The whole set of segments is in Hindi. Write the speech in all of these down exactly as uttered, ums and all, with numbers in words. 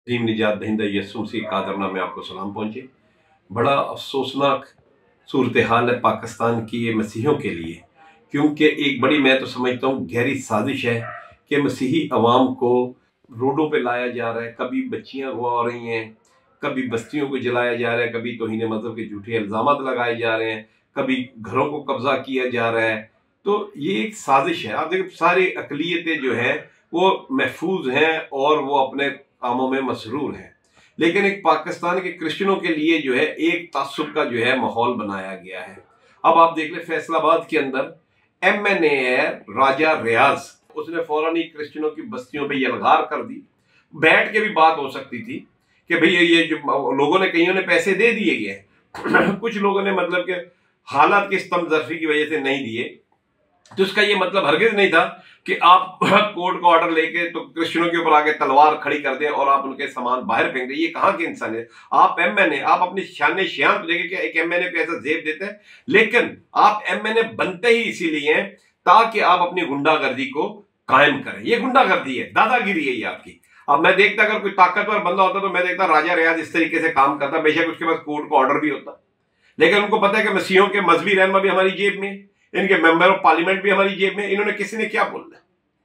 अजीम निजात दहिंदा यस्सु मसीह कादरना में आपको सलाम पहुँचे। बड़ा अफसोसनाक सूरत हाल है पाकिस्तान की ये मसीहों के लिए, क्योंकि एक बड़ी मैं तो समझता हूँ गहरी साजिश है कि मसीही अवाम को रोडों पे लाया जा रहा है। कभी बच्चियाँ अगवा हो रही हैं, कभी बस्तियों को जलाया जा रहा है, कभी तौहीन मज़हब के झूठे इल्ज़ामात लगाए जा रहे हैं, कभी घरों को कब्जा किया जा रहा है। तो ये एक साजिश है। आप देखिए सारी अक़लियतें जो हैं वो महफूज हैं और वो अपने कामों में मसरूर हैं, लेकिन एक पाकिस्तान के क्रिश्चियनों के लिए जो है एक तासुब का जो है माहौल बनाया गया है। अब आप देख लें फैसलाबाद के अंदर एम एन ए है राजा रियाज, उसने फौरन ही क्रिश्चियनों की बस्तियों पे यलगार कर दी। बैठ के भी बात हो सकती थी कि भाई ये जो लोगों ने कईयों ने पैसे दे दिए गए कुछ लोगों ने मतलब कि हालात की स्तमजर्फी की वजह से नहीं दिए, तो इसका ये मतलब हरगिज नहीं था कि आप कोर्ट का ऑर्डर लेके तो क्रिश्चियनों के ऊपर आके तलवार खड़ी कर दें और आप उनके सामान बाहर फेंक दें। ये कहाँ के इंसान है? आप एम एन ए, आप अपनी शान शान तो देखें कि एक एम एन ए को ऐसा जेब देते हैं, लेकिन आप एम एन ए बनते ही इसीलिए हैं ताकि आप अपनी गुंडागर्दी को कायम करें। ये गुंडागर्दी है, दादागिरी है ये आपकी। अब मैं देखता अगर कोई ताकतवर बंदा होता तो मैं देखता राजा रियाज इस तरीके से काम करता, बेशक उसके पास कोर्ट का ऑर्डर भी होता, लेकिन उनको पता है कि मसीहों के मजहबी रहनुमा भी हमारी जेब में, इनके मेंबर ऑफ पार्लियामेंट भी हमारी जेब में, इन्होंने किसी ने क्या बोलना,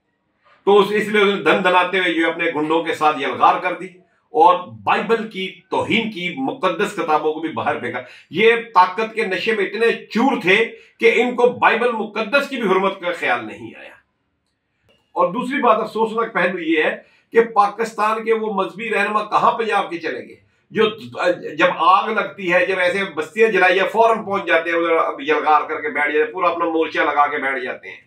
तो इसलिए उसने धन धनाते हुए जो अपने गुंडों के साथ यलगार कर दी और बाइबल की तौहीन की मुकद्दस किताबों को भी बाहर फेंका। ये ताकत के नशे में इतने चूर थे कि इनको बाइबल मुकद्दस की भी हुर्मत का ख्याल नहीं आया। और दूसरी बात अफसोसनाक पहलू ये है कि पाकिस्तान के वो मजहबी रहनुमा कहां पंजाब के चले गए, जो जब आग लगती है, जब ऐसे बस्तियां जलाई है, फौरन पहुंच जाते हैं उधर यलगार करके बैठ जाते हैं, पूरा अपना मोर्चा लगा के बैठ जाते हैं।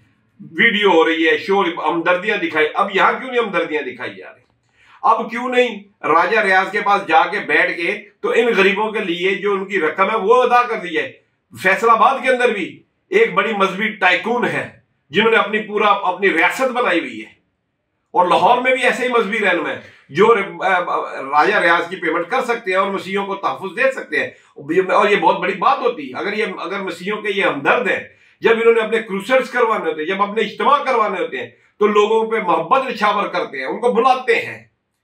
वीडियो हो रही है, शोर, हमदर्दियां दिखाई। अब यहां क्यों नहीं हमदर्दियां दिखाई जा रही? अब क्यों नहीं राजा रियाज के पास जाके बैठ के तो इन गरीबों के लिए जो उनकी रकम है वो अदा कर दी जाए? फैसलाबाद के अंदर भी एक बड़ी मजहबी टाइकून है जिन्होंने अपनी पूरा अपनी रियासत बनाई हुई है, और लाहौर में भी ऐसे ही मजहबी रहनुमा है जो राजा रियाज की पेमेंट कर सकते हैं और मसीहों को तहफ़्फ़ुज़ दे सकते हैं। और ये बहुत बड़ी बात होती है अगर ये अगर मसीहों के ये हमदर्द हैं, जब इन्होंने अपने क्रूसेड्स करवाने होते हैं, जब अपने इज्तिमा करवाने होते हैं, तो लोगों पे मोहब्बत निछावर करते हैं, उनको बुलाते हैं।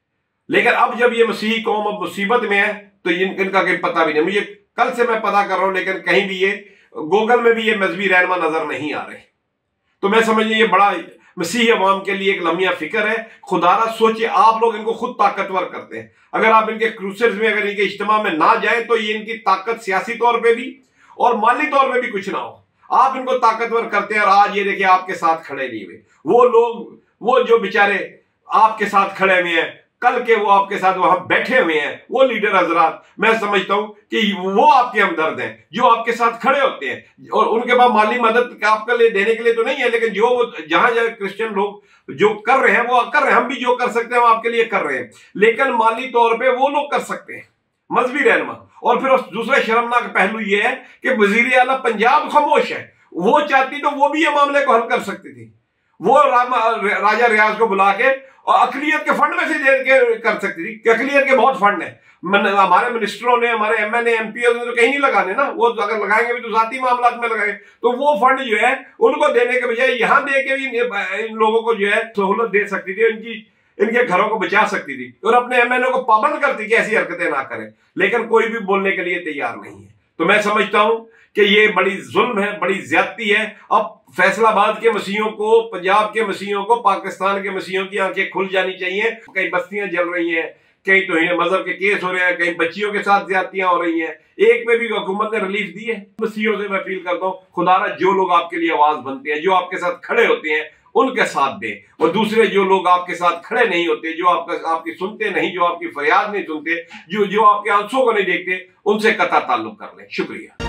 लेकिन अब जब ये मसीही कौम अब मुसीबत में है तो इन, इनका कहीं पता भी नहीं। मुझे कल से मैं पता कर रहा हूं, लेकिन कहीं भी ये गूगल में भी ये मजहबी रहनुमा नजर नहीं आ रहे। तो मैं समझ ये बड़ा मसीही अवाम के लिए एक लम्हा फिक्र है। खुदारा सोचिए, आप लोग इनको खुद ताकतवर करते हैं। अगर आप इनके क्रूसेड्स में, अगर इनके इज्तिमा में ना जाए तो ये इनकी ताकत सियासी तौर पर भी और माली तौर पर भी कुछ ना हो। आप इनको ताकतवर करते हैं और आज ये देखिए आपके साथ खड़े नहीं हुए। वो लोग, वो जो बेचारे आपके साथ खड़े हुए हैं, कल के वो आपके साथ वहां बैठे हुए हैं, वो लीडर हजरात, मैं समझता हूं कि वो आपके हमदर्द हैं जो आपके साथ खड़े होते हैं। और उनके पास माली मदद आपके लिए देने के लिए तो नहीं है, लेकिन जो वो जहां जहां क्रिश्चियन लोग जो कर रहे हैं वो कर रहे हैं। हम भी जो कर सकते हैं वो आपके लिए कर रहे हैं, लेकिन माली तौर पर वो लोग कर सकते हैं, मजहबी रहनुमा। और फिर दूसरा शर्मनाक पहलू यह है कि वजीर आला पंजाब खामोश है। वो चाहती तो वो भी ये मामले को हल कर सकती थी। वो राजा रियाज को बुला के और अकलियत के फंड में से दे के कर सकती थी कि अकलियत के बहुत फंड है, हमारे मिनिस्टरों ने, हमारे M N A M P ने तो कहीं नहीं लगाने ना, वो अगर लगाएंगे भी तो जाती मामला में लगाएंगे। तो वो फंड जो है उनको देने के बजाय यहाँ दे के भी इन लोगों को जो है सहूलत दे सकती थी, इनकी इनके घरों को बचा सकती थी और अपने एम एन ए को पाबंद करती कि ऐसी हरकतें ना करें। लेकिन कोई भी बोलने के लिए तैयार नहीं है। तो मैं समझता हूं कि ये बड़ी जुल्म है, बड़ी ज्यादती है। अब फैसलाबाद के मसीहों को, पंजाब के मसीहों को, पाकिस्तान के मसीहों की आंखें खुल जानी चाहिए। कई बस्तियां जल रही हैं, कहीं तौहीन मजहब के केस हो रहे हैं, कहीं बच्चियों के साथ ज्यादतियां हो रही हैं। एक में भी हुकूमत ने रिलीफ दी है। मसीहों से मैं अपील करता हूँ, खुदारा जो लोग आपके लिए आवाज बनते हैं, जो आपके साथ खड़े होते हैं, उनके साथ दें। और दूसरे जो लोग आपके साथ खड़े नहीं होते, जो आपका आपकी सुनते नहीं, जो आपकी फरियाद नहीं सुनते, जो जो आपके आंसुओं को नहीं देखते, उनसे कतई ताल्लुक कर लें। शुक्रिया।